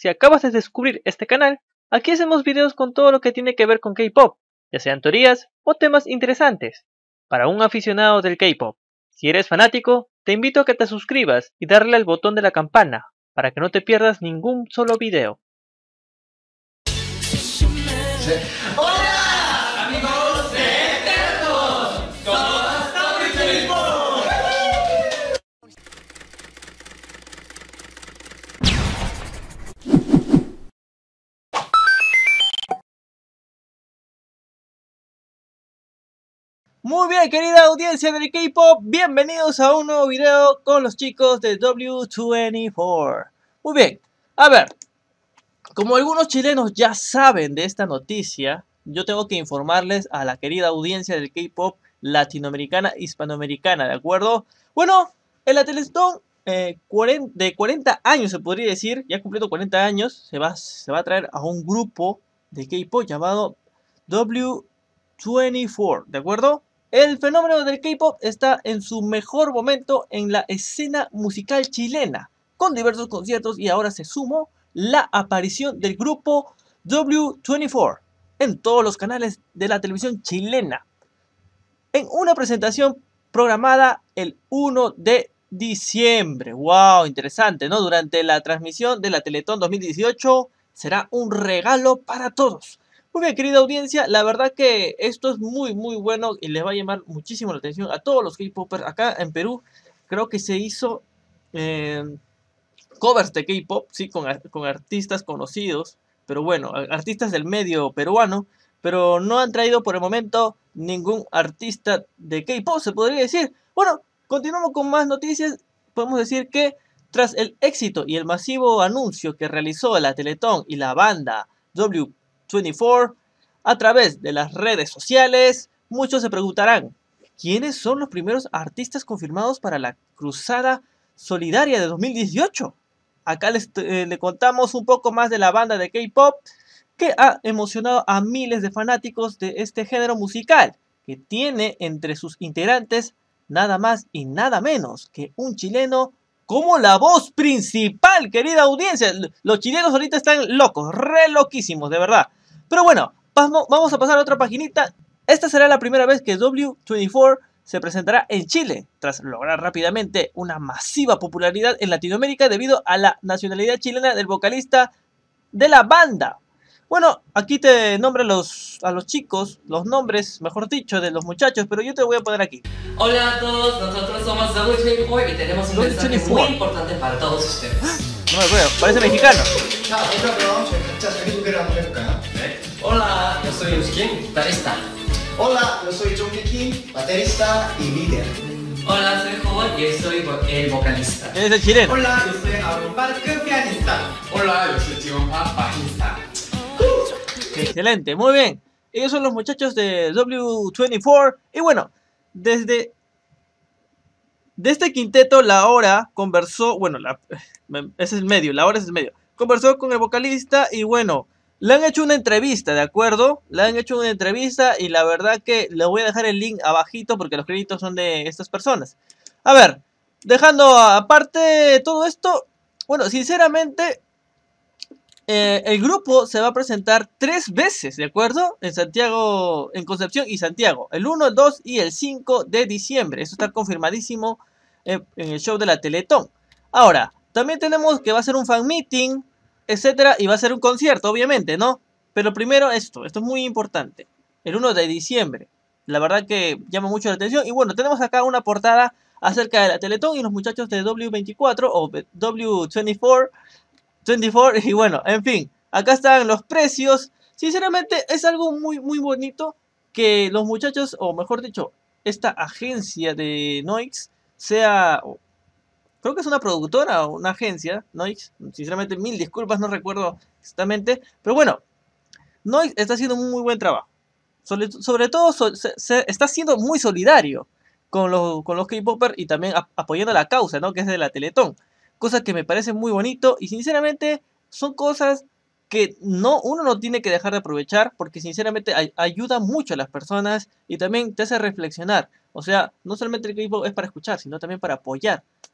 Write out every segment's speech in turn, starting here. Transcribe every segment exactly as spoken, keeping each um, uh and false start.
Si acabas de descubrir este canal, aquí hacemos videos con todo lo que tiene que ver con K-pop, ya sean teorías o temas interesantes, para un aficionado del K-pop. Si eres fanático, te invito a que te suscribas y darle al botón de la campana, para que no te pierdas ningún solo video. Sí. ¡Hola, amigos de Eternos! ¡Somos doble u veinticuatro! Muy bien, querida audiencia del K-pop, bienvenidos a un nuevo video con los chicos de doble u veinticuatro. Muy bien, a ver, como algunos chilenos ya saben de esta noticia, yo tengo que informarles a la querida audiencia del K-pop latinoamericana, hispanoamericana, ¿de acuerdo? Bueno, en la Teletón eh, de cuarenta años, se podría decir, ya cumpliendo cuarenta años, se va, se va a traer a un grupo de K-pop llamado doble u veinticuatro, ¿de acuerdo? El fenómeno del K-pop está en su mejor momento en la escena musical chilena, con diversos conciertos, y ahora se sumó la aparición del grupo doble u veinticuatro en todos los canales de la televisión chilena, en una presentación programada el uno de diciembre. ¡Wow! Interesante, ¿no? Durante la transmisión de la Teletón dos mil dieciocho será un regalo para todos. Muy bien, querida audiencia, la verdad que esto es muy muy bueno y les va a llamar muchísimo la atención a todos los K-popers. Acá en Perú creo que se hizo eh, covers de K-pop, sí, con, con artistas conocidos, pero bueno, artistas del medio peruano, pero no han traído por el momento ningún artista de K-pop, se podría decir. Bueno, continuamos con más noticias. Podemos decir que tras el éxito y el masivo anuncio que realizó la Teletón y la banda doble u veinticuatro a través de las redes sociales, muchos se preguntarán, ¿quiénes son los primeros artistas confirmados para la cruzada solidaria de dos mil dieciocho? Acá les eh, le contamos un poco más de la banda de K-pop que ha emocionado a miles de fanáticos de este género musical, que tiene entre sus integrantes nada más y nada menos que un chileno como la voz principal, querida audiencia. Los chilenos ahorita están locos, re loquísimos, de verdad. Pero bueno, vamos a pasar a otra paginita. Esta será la primera vez que doble u veinticuatro se presentará en Chile, tras lograr rápidamente una masiva popularidad en Latinoamérica debido a la nacionalidad chilena del vocalista de la banda. Bueno, aquí te nombran los, a los chicos, los nombres, mejor dicho, de los muchachos, pero yo te voy a poner aquí. Hola a todos, nosotros somos doble u veinticuatro y tenemos un mensaje muy importante para todos ustedes. No me veo, parece mexicano. Hola, yo soy Euskin, guitarrista. Hola, yo soy Jung Kim, baterista y líder. Hola, soy Joven y soy el vocalista. Es el chileno. Hola, yo soy Aaron Park, pianista. Hola, yo soy Jiwon Park, bajista. Excelente, muy bien. Ellos son los muchachos de doble u veinticuatro. Y bueno, desde, de este quinteto, la hora conversó. Bueno, la, ese es el medio, la hora es el medio. Conversó con el vocalista y bueno, le han hecho una entrevista, ¿de acuerdo? Le han hecho una entrevista y la verdad que le voy a dejar el link abajito porque los créditos son de estas personas. A ver, dejando aparte todo esto, bueno, sinceramente, eh, el grupo se va a presentar tres veces, ¿de acuerdo? En Santiago, en Concepción y Santiago. El uno, el dos y el cinco de diciembre. Eso está confirmadísimo en, en el show de la Teletón. Ahora, también tenemos que va a ser un fan meeting, etcétera, y va a ser un concierto, obviamente, ¿no? Pero primero esto, esto es muy importante. El uno de diciembre. La verdad que llama mucho la atención. Y bueno, tenemos acá una portada acerca de la Teletón y los muchachos de doble u veinticuatro o doble u veinticuatro. veinticuatro, y bueno, en fin, acá están los precios. Sinceramente es algo muy muy bonito que los muchachos, o mejor dicho, esta agencia de Noix sea, creo que es una productora o una agencia, Noix, sinceramente mil disculpas, no recuerdo exactamente, pero bueno, Noix está haciendo un muy buen trabajo. Sobre, sobre todo so, se, se está siendo muy solidario con los, con los K-popers y también a, apoyando la causa, ¿no? Que es de la Teletón. Cosas que me parecen muy bonito y sinceramente son cosas que no, uno no tiene que dejar de aprovechar porque sinceramente ay, ayuda mucho a las personas y también te hace reflexionar. O sea, no solamente el K-pop es para escuchar, sino también para apoyar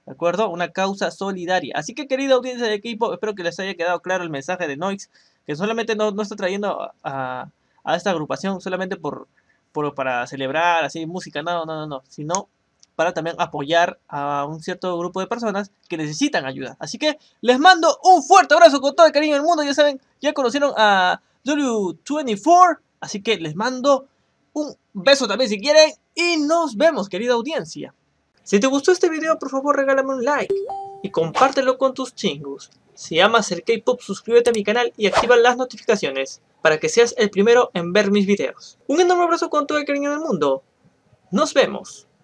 ¿de acuerdo? Una causa solidaria. Así que, querida audiencia de K-pop, espero que les haya quedado claro el mensaje de Noix, que solamente no, no está trayendo a, a esta agrupación solamente por, por para celebrar así música, no, no, no, no, sino para también apoyar a un cierto grupo de personas que necesitan ayuda. Así que les mando un fuerte abrazo con todo el cariño del mundo. Ya saben, ya conocieron a W veinticuatro, así que les mando un beso también si quieren y nos vemos, querida audiencia. Si te gustó este video, por favor regálame un like y compártelo con tus chingus. Si amas el K-pop, suscríbete a mi canal y activa las notificaciones para que seas el primero en ver mis videos. Un enorme abrazo con todo el cariño del mundo. Nos vemos.